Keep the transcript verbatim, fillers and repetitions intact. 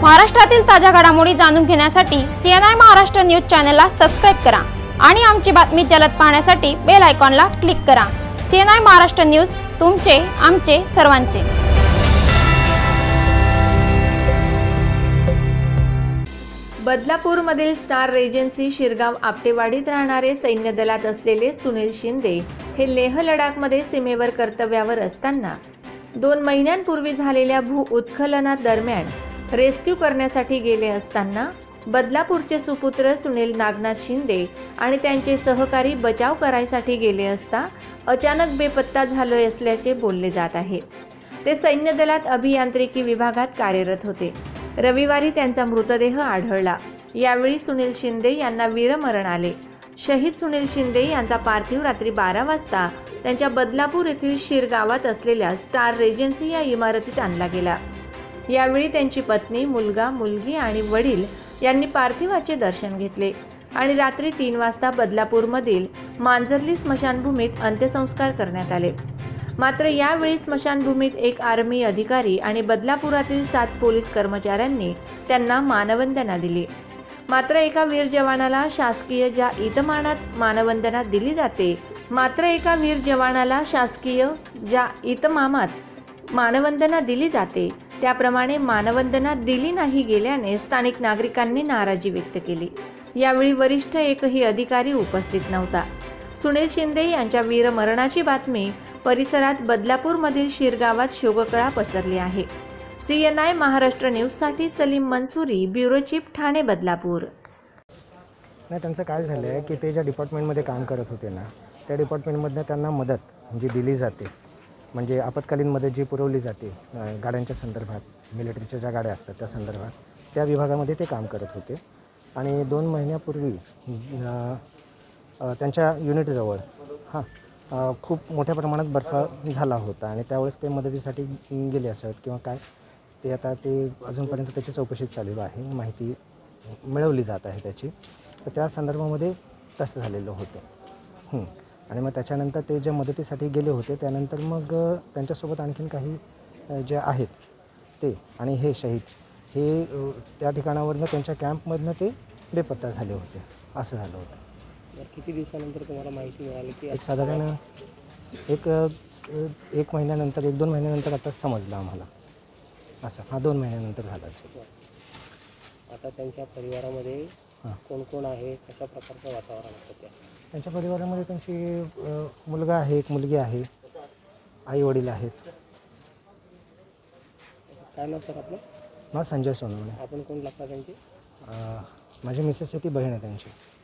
महाराष्ट्रातील ताज्या घडामोडी जाणून घेण्यासाठी सीएनआय महाराष्ट्र न्यूज चॅनलला सबस्क्राइब करा आणि आमची बातमी जलद पाहण्यासाठी बेल आयकॉनला क्लिक करा। सीएनआय महाराष्ट्र न्यूज तुमचे आमचे सर्वांचे। बदलापूरमधील स्टार रेजन्सी शिरगाव आपटेवाडीत राहणारे सैन्य दलात असलेले सुनील शिंदे हे लेह लडाखमध्ये सीमेवर कर्तव्यावर असताना दोन महिन्यांपूर्वी झालेल्या भू उत्खननादरम्यान रेस्क्यू करण्यासाठी गेले असताना बदलापूरचे सुपुत्र सुनील नागनाथ शिंदे आणि त्यांचे सहकारी बचाव करायसाठी गेले असता अचानक बेपत्ता झाले असल्याचे बोलले जात आहे। ते सैन्य दलात अभियांत्रिकी विभागात कार्यरत होते। रविवारी त्यांचा मृतदेह आढळला। यावेळी सुनील शिंदे यांना वीरमरण आले। शहीद सुनील शिंदे यांचा पार्थिव रात्री बारा वाजता त्यांच्या बदलापूर येथील शिरगावात असलेल्या स्टार रेजन्सी या इमारतीत आणला गेला। यावेळी त्यांची पत्नी, मुलगा, मुलगी आणि वडील यांनी पार्थिवाचे दर्शन घेतले आणि रात्री तीन वाजता बदलापूरमधील मांजर्ली स्मशानभूमीत अंत्यसंस्कार करण्यात आले। मात्र यावेळी स्मशानभूमीत एक आर्मी अधिकारी आणि बदलापुरातील सात पोलीस कर्मचाऱ्यांनी त्यांना मानवंदना दिली। मात्र एका वीर जवानाला शासकीय ज्या इतमामात मानवंदना दिली जाते मात्र एका वीर जवानाला शासकीय ज्या इतमामात मानवंदना दिली जाते त्याप्रमाणे मानवंदना दिली नाही गेल्याने स्थानिक नागरिकांनी नाराजी व्यक्त केली। यावेळी वरिष्ठ एकही अधिकारी उपस्थित नव्हता। सुनील शिंदे यांच्या वीरमरणाची बातमी परिसरात बदलापूरमधील शिरगावात शोककळा पसरली आहे। सीएनआय महाराष्ट्र न्यूजसाठी सलीम मंसूरी, ब्युरो चीफ, ठाणे, बदलापूर। नाही, त्यांचं काय झालं आहे की ते ज्या डिपार्टमेंटमध्ये काम करत होते ना त्या डिपार्टमेंटमधनं त्यांना मदत म्हणजे दिली जाते, म्हणजे आपत्कालीन मदत जी पुरवली जाते गाड्यांच्या संदर्भात, मिलिटरीच्या ज्या गाड्या असतात त्या संदर्भात, त्या विभागामध्ये ते काम करत होते। आणि दोन महिन्यापूर्वी त्यांच्या युनिटजवळ हां खूप मोठ्या प्रमाणात बर्फ झाला होता आणि त्यावेळेस ते मदतीसाठी गेले असावेत किंवा काय, ते आता ते अजूनपर्यंत त्याची चौकशी चालू आहे, माहिती मिळवली जात आहे त्याची। तर त्या संदर्भामध्ये तसं झालेलं होतं। आणि मग त्याच्यानंतर ते जे मदतीसाठी गेले होते त्यानंतर मग त्यांच्यासोबत आणखीन काही जे आहेत ते आणि हे शहीद हे त्या ठिकाणावरनं त्यांच्या कॅम्पमधनं ते बेपत्ता झाले होते, असं झालं होतं। किती दिवसानंतर तुम्हाला माहिती मिळाली की एक साधारण एक एक महिन्यानंतर एक दोन महिन्यानंतर आता समजलं आम्हाला, असं हा दोन महिन्यानंतर झालं असेल। आता त्यांच्या परिवारामध्ये कोण कोण आहे, कशा प्रकारचं वातावरण असतं त्या त्यांच्या परिवारामध्ये? त्यांची मुलगा आहे, एक मुलगी आहे, आई वडील आहेत। काय नाव सर आपलं? मला संजय सोनवणे। आपण कोण लागता त्यांची? माझी मिसेस आहे, ती बहीण आहे त्यांची।